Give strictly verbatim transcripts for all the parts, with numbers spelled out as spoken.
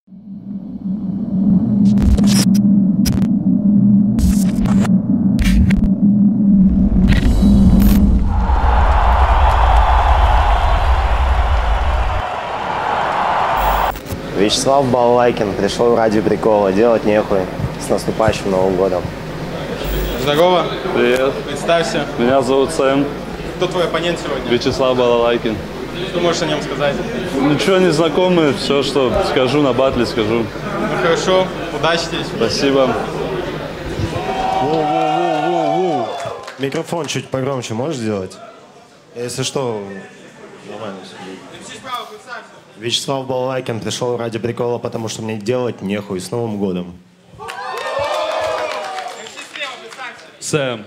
Вячеслав Балалайкин пришел ради прикола, делать нехуй. С наступающим Новым годом. Здорово. Привет. Представься. Меня зовут Сэм. Кто твой оппонент сегодня? Вячеслав Балалайкин. Что можешь о нем сказать? Ничего не знакомый, все, что скажу на батле, скажу. Ну хорошо, удачи тебе. Спасибо. Воу-воу-воу-воу-воу. Микрофон чуть погромче можешь сделать? Если что, нормально все будет. Вячеслав Балалайкин пришел ради прикола, потому что мне делать нехуй. С Новым годом. Сэм.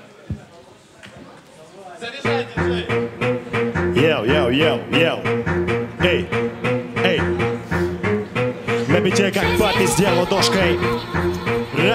Йоу, йоу, йоу, йоу. Эй, эй. На бите как папе сделал ладошкой. Ра.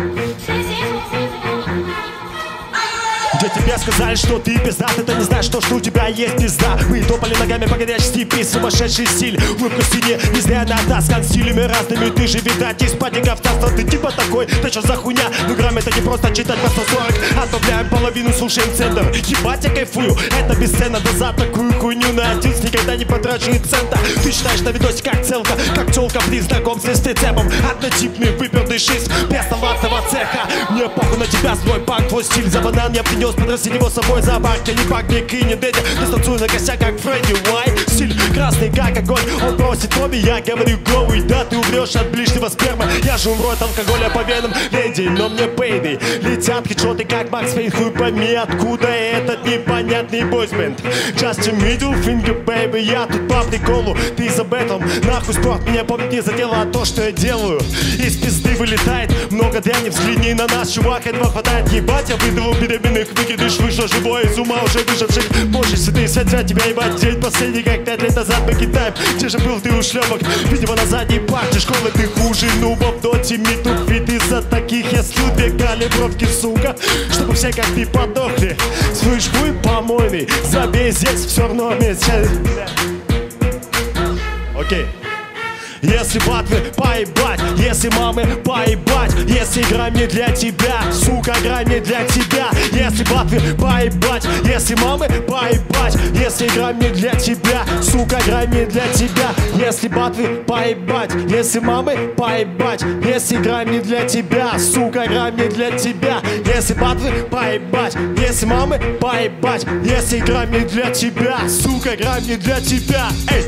Где тебе сказали, что ты пиздат, это не значит, что у тебя есть пизда. Мы топали ногами по горячей степи, сумасшедший стиль. Улыбка в стене, не зря натаскан стилями разными. Ты же, видать, из падиков царства. Ты типа такой, да что за хуйня? Ну грамм это не просто читать по сто сорок. Отбавляем половину, слушаем центр. Ебать, я кайфую, это бесценно. Да за такую хуйню на один никогда не потрачу и цента. Ты считаешь на видосе как целка, как тёлка при знакомстве с прицепом. Однотипный выпердый шиз, без товарного цеха. Мне похуй на тебя, свой панк, твой стиль. За банан я принес, подрастить его с собой за барки. Не пак, не кы, не дядя. Дистанцую на косяк, как Фредди Уай. Стиль красный, как огонь. Он просит Тоби, я говорю go. И да, ты умрешь от ближнего спермы. Я же умру от алкоголя по венам леди, но мне пейды. Летят хедшоты, как Макс Фейн. Хуй пойми, откуда этот непонятный бойсбенд. Just a middle finger, baby. Я тут по приколу, ты за бэтом. Нахуй спорт, меня помнит не задела, а то, что я делаю. Из пизды вылетает много дряни. Взгляни на нас, чувак, этого хватает. Ебать, я выдавал беременных, выкидыш, вышло живое из ума уже выживших. Боже, святые святя, тебя ебать. День последний, как пять лет назад покидаем. Где же был ты у шлемок? Видимо, на задней парте школы ты хуже нубов. Доти, миту, фит, из-за таких я слю две калибровки, сука. Чтобы все как ты подохли. Слышь, хуй помойный, забей здесь, все равно вместе. Окей. Если батвы поебать, если мамы поебать, если игра не для тебя, сука, игра не для тебя. Если батвы поебать, если мамы поебать, если игра не для тебя, сука, игра не для тебя. Если батвы поебать, если мамы поебать, если игра не для тебя, сука, игра не для тебя. Если батвы поебать, если мамы поебать, если игра не для тебя, сука, игра не для тебя. Эй!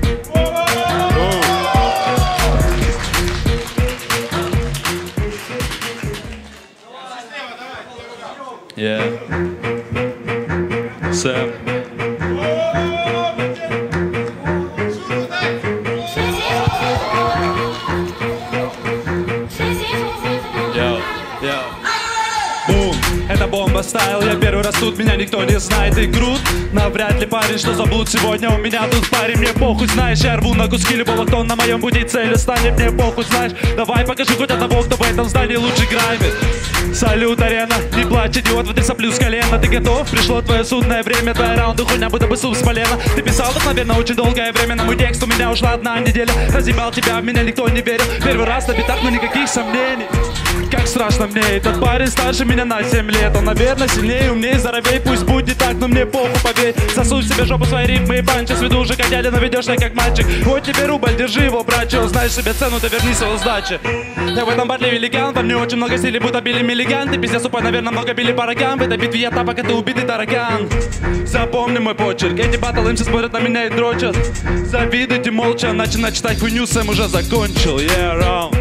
Yeah. Сэм. Бум, это бомба стайл, я первый раз тут, меня никто не знает и крут. Навряд ли парень, что забудут сегодня у меня тут парень. Мне похуй, знаешь, я рву на куски любого, кто на моем пути цели станет. Мне похуй, знаешь, давай покажи хоть одного, кто в этом здании лучше граймит. Салют, арена, не плачь, идиот, вот и соплю с колена. Ты готов? Пришло твое судное время, твои раунды, хуйня, будто бы суп с полена. Ты писал так, наверное, очень долгое время, на мой текст у меня ушла одна неделя. Разъебал тебя, в меня никто не верил. Первый раз на битах, но никаких сомнений. Как страшно мне, этот парень старше меня на семь лет. Он, наверное, сильнее, умнее, здоровей. Пусть будет так, но мне похуй, поверь. Засунь себе жопу свои рифмы и панчи. Сведу уже как дядя, но ведешь себя как мальчик. Вот тебе рубль, держи его, братчо. Знаешь себе цену, ты верни свою сдачу. Я в этом батле великан, во мне очень много стилей, будто били миллиган. Ты пиздец упай, наверное, много били параган. В этой битве я тапок, а ты убитый таракан. Запомни мой почерк, эти батл имси смотрят на меня и дрочат. Завидуйте молча, начинать читать хуйню, Сэм уже закончил. Yeah, round.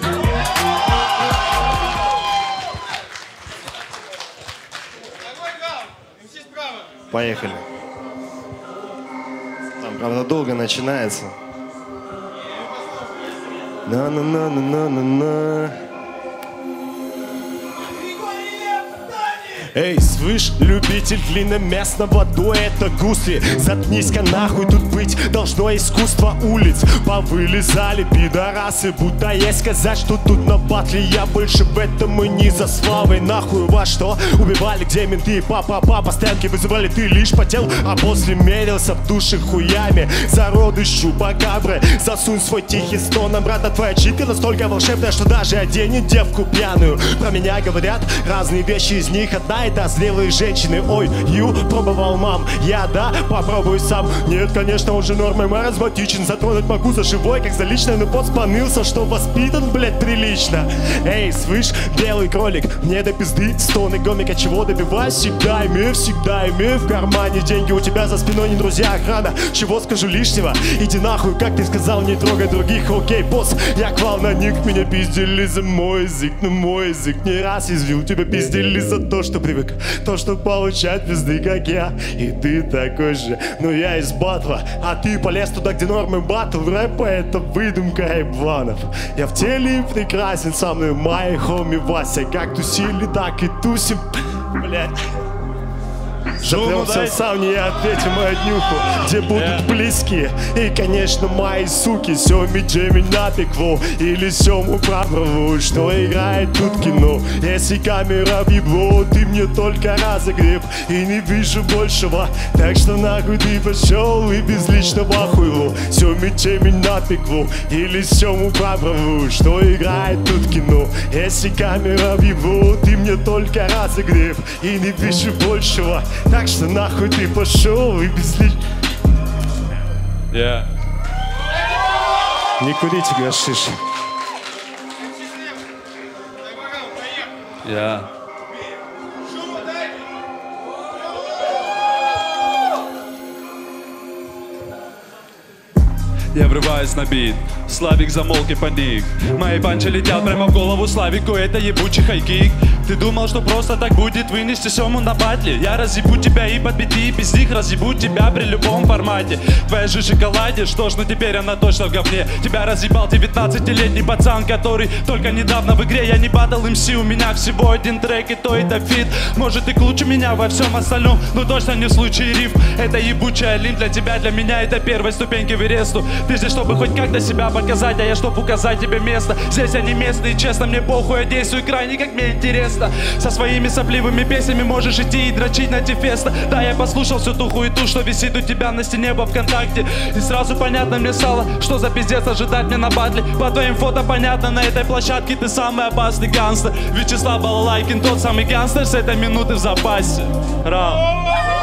Поехали. Там, правда, долго начинается. На-на-на-на-на-на-на. Эй, слышь, любитель длинноместного дуэта гусли, заткнись-ка нахуй, тут быть должно искусство улиц. Повылезали пидорасы, будто есть сказать, что тут на батле я больше в этом и не за славой. Нахуй вас что? Убивали, где менты, папа-папа, постоянки вызывали, ты лишь потел, а после мерился в душе хуями. Зародыш чупакабры, засунь свой тихий стон, обратно твоя читка настолько волшебная, что даже оденет девку пьяную. Про меня говорят разные вещи, из них одна это зрелые женщины. Ой, ю, пробовал мам, я да, попробуй сам. Нет, конечно, он же нормой маразматичен, затронуть могу за живой, как за личное, но пот спанылся, что воспитан, блять, прилично. Эй, слышь, белый кролик, мне до пизды стоны гомика, чего добиваюсь, всегда имею, всегда имею в кармане деньги, у тебя за спиной не друзья, охрана, чего скажу лишнего, иди нахуй, как ты сказал, не трогай других, окей, босс, я клал на ник, меня пиздили за мой язык, но мой язык не раз извил, тебя пиздили за то, что привык, то, что получать пизды, как я, и ты такой же, но я из батла, а ты полез туда, где нормы батл, рэпа это выдумка эйбланов, я в теле прекрасен, со мной мои хоми Вася, как тусили, так и тусим, блять. Заплелся в сауне, я ответил мою днюху, где будут yeah. близкие. И, конечно, мои суки, Сёми Джейми напекло, или Сёму праврову, что играет тут кино. Если камера в ебло, ты мне только разогрев, и не вижу большего. Так что нахуй ты пошел и без личного хуйло. Сёми Джейми напекло, или Сёму праврову, что играет тут кино. Если камера в ебло, ты мне только разогрев, и не вижу большего. Так что нахуй ты пошел и без лич... Yeah. Не курите гашиш. Yeah. Я врываюсь на бит, Славик замолк и паник. Мои панчи летят прямо в голову Славику, это ебучий хайкик. Ты думал, что просто так будет вынести Сему на батле? Я разъебу тебя и под пяти, и без них разъебу тебя при любом формате. Твоя же шоколаде, что ж, ну теперь она точно в говне. Тебя разъебал девятнадцатилетний пацан, который только недавно в игре. Я не батл эм си, у меня всего один трек, и то это фит. Может и к лучше меня во всем остальном, но точно не в случае риф. Это ебучая лин для тебя, для меня это первой ступеньки в Эвересту. Ты здесь, чтобы хоть как-то себя показать, а я чтобы указать тебе место. Здесь они местные, честно, мне похуй, я действую крайне, как мне интересно. Со своими сопливыми песнями можешь идти и дрочить на Тефеста. Да, я послушал всю ту хуету, что висит у тебя на стене во ВКонтакте. И сразу понятно мне стало, что за пиздец ожидать мне на батле. По твоим фото понятно, на этой площадке ты самый опасный гангстер. Вячеслав Балалайкин, тот самый гангстер, с этой минуты в запасе. Раунд.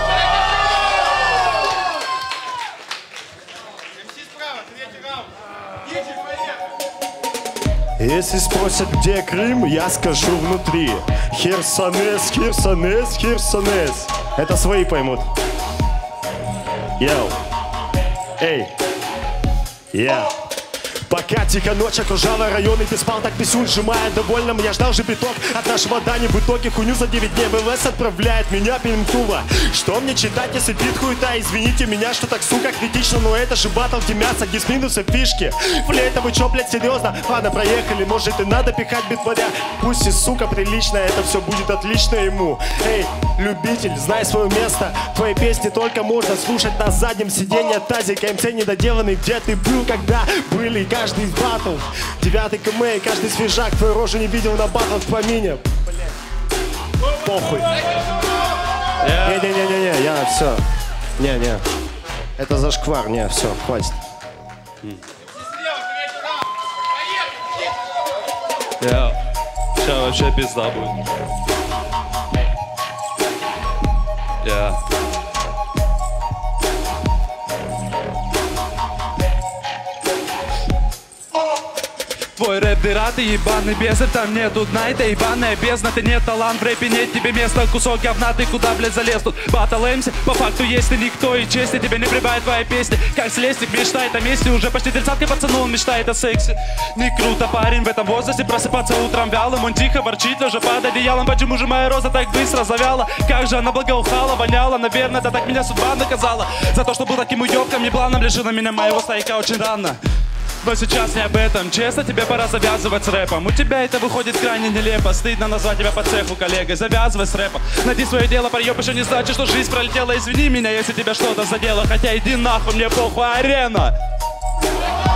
Если спросят, где Крым, я скажу внутри. Херсонес, Херсонес, Херсонес. Это свои поймут. Йоу. Эй. Я. Пока тихо ночь окружала район, и ты спал так писюн, сжимая довольным. Я ждал же биток от нашего Дани, в итоге хуйню за девять дней БЛС отправляет меня пинтула. Что мне читать, если бит хуета? Извините меня, что так, сука, критично, но это же батл, где мясо, где с минусом фишки. Флейта, вы чё, блядь, серьезно? Ладно, проехали, может и надо пихать битваря. Пусть и, сука, прилично, это все будет отлично ему. Эй, любитель, знай свое место. Твои песни только можно слушать на заднем сиденье тазика. МЦ недоделанный, где ты был, когда были каждый из батл. Девятый КМ, каждый свежак. Твою рожу не видел на батл в помине. Похуй. Не-не-не-не, я все. Не-не. Это зашквар, не, все, хватит. Я. Сейчас вообще пизда будет. Я. Твой рэп дыра, ты ебаный бездарь, там нету дна, это ебаная бездна. Ты не талант, в рэпе нет тебе места, кусок говна, ты куда, блядь, залез тут? Батл эм си, по факту есть ты никто, и чести тебе не прибавит твоя песня. Как слезтик мечтает о месте, уже почти тридцатка, пацану, он мечтает о сексе. Не круто, парень, в этом возрасте просыпаться утром вялым. Он тихо ворчит, лежа под одеялом. Почему же моя роза так быстро завяла? Как же она благоухала, воняла, наверное, это так меня судьба наказала. За то, что был таким уёбком, неплавным, лишила меня моего стояка очень рано. Но сейчас не об этом. Честно, тебе пора завязывать с рэпом. У тебя это выходит крайне нелепо. Стыдно назвать тебя по цеху коллегой. Завязывай с рэпом. Найди свое дело, проеб еще не значит, что жизнь пролетела. Извини меня, если тебя что-то задело. Хотя иди нахуй, мне похуй, арена.